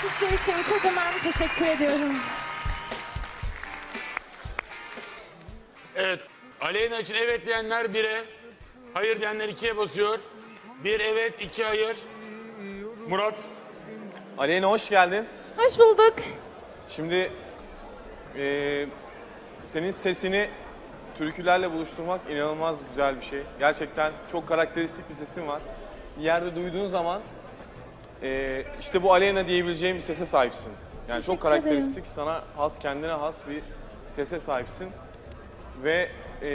alkışlar için kocaman teşekkür ediyorum. Evet, Aleyna için evet diyenler 1'e, hayır diyenler 2'ye basıyor. 1 evet, 2 hayır. Murat. Aleyna hoş geldin. Hoş bulduk. Şimdi senin sesini türkülerle buluşturmak inanılmaz güzel bir şey. Gerçekten çok karakteristik bir sesin var. Bir yerde duyduğun zaman işte bu Aleyna diyebileceğim bir sese sahipsin. Yani çok karakteristik, sana has, kendine has bir sese sahipsin. Ve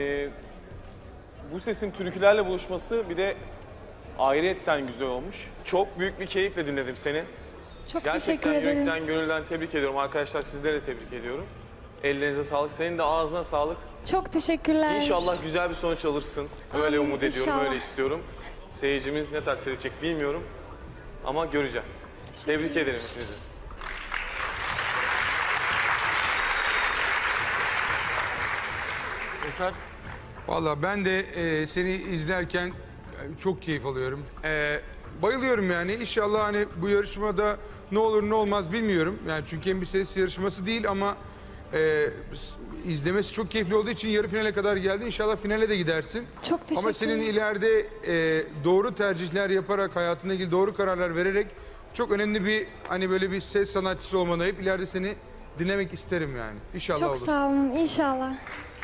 bu sesin türkülerle buluşması bir de ayrıyetten güzel olmuş. Çok büyük bir keyifle dinledim seni. Çok Gerçekten teşekkür ederim. yürekten, gönülden tebrik ediyorum. Arkadaşlar sizlere de tebrik ediyorum. Ellerinize sağlık. Senin de ağzına sağlık. Çok teşekkürler. İnşallah güzel bir sonuç alırsın. Öyle Amin, umut ediyorum, inşallah. öyle istiyorum. Seyircimiz ne takdir edecek bilmiyorum. Ama göreceğiz. Tebrik ederim hepinizi. Eser. Valla ben de seni izlerken çok keyif alıyorum. Bayılıyorum yani. İnşallah hani bu yarışmada ne olur ne olmaz bilmiyorum. Yani çünkü hem bir ses yarışması değil ama izlemesi çok keyifli olduğu için yarı finale kadar geldin. İnşallah finale de gidersin. Çok teşekkür Ama senin ederim. ileride doğru tercihler yaparak, hayatına ilgili doğru kararlar vererek çok önemli bir hani böyle bir ses sanatçısı olmanı, hep ileride seni dinlemek isterim yani. İnşallah Çok olur. sağ olun. İnşallah.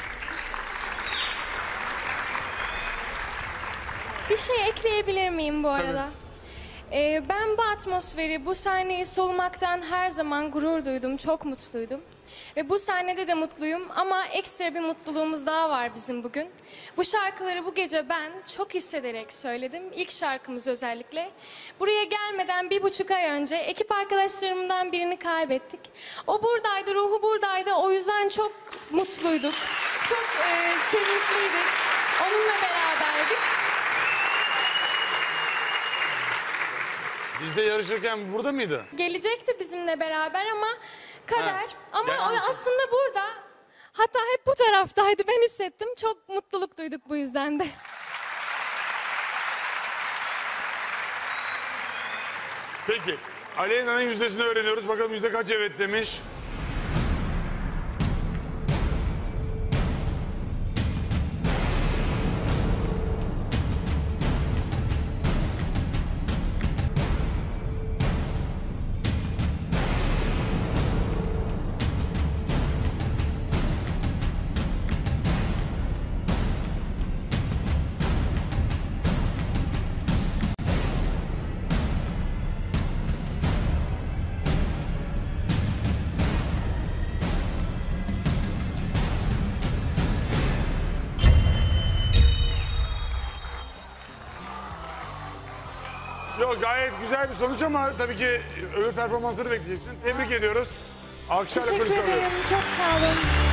Bir şey ekleyebilir miyim bu arada? Ben bu atmosferi, bu sahneyi solumaktan her zaman gurur duydum, çok mutluydum. Ve bu sahnede de mutluyum ama ekstra bir mutluluğumuz daha var bizim bugün. Bu şarkıları bu gece ben çok hissederek söyledim, ilk şarkımız özellikle. Buraya gelmeden 1,5 ay önce ekip arkadaşlarımdan birini kaybettik. O buradaydı, ruhu buradaydı, o yüzden çok mutluyduk, çok sevinçliydik, onunla beraberdik. Biz de yarışırken burada mıydı? Gelecekti bizimle beraber ama kader. Ha, Ama yani o aslında burada. Hatta hep bu taraftaydı, ben hissettim. Çok mutluluk duyduk bu yüzden de. Peki, Aleyna'nın yüzdesini öğreniyoruz. Bakalım yüzde kaç evet demiş. Yok, gayet güzel bir sonuç ama tabii ki öbür performansları bekleyeceksin. Tebrik ediyoruz. Alkışlarla Teşekkür kulise alıyoruz. ederim, çok sağ olun.